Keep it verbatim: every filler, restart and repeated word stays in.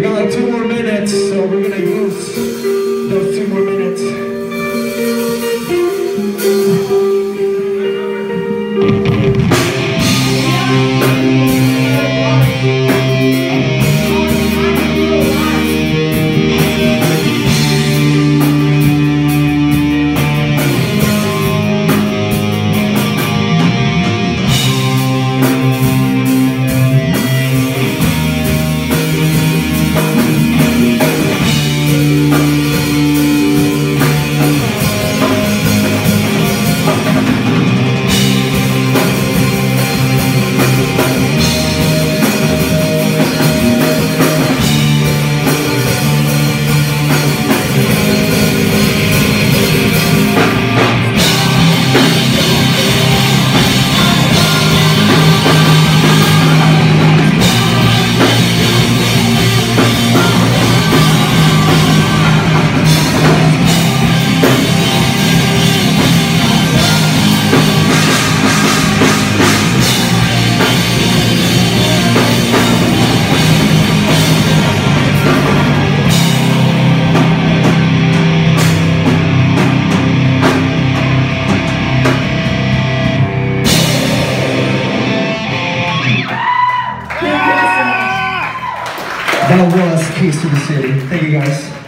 got like two more minutes, so we're gonna use those two more minutes. That was Keys to the City. Thank you guys.